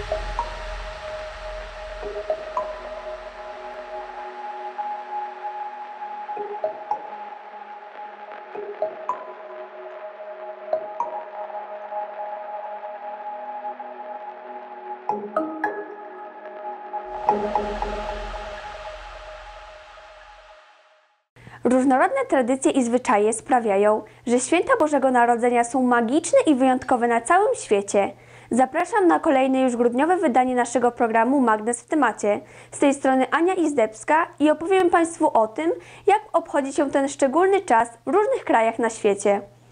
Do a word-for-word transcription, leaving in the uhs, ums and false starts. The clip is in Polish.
Różnorodne tradycje i zwyczaje sprawiają, że święta Bożego Narodzenia są magiczne i wyjątkowe na całym świecie. Zapraszam na kolejne już grudniowe wydanie naszego programu Magnes w temacie. Z tej strony Ania Izdebska i opowiem Państwu o tym, jak obchodzi się ten szczególny czas w różnych krajach na świecie.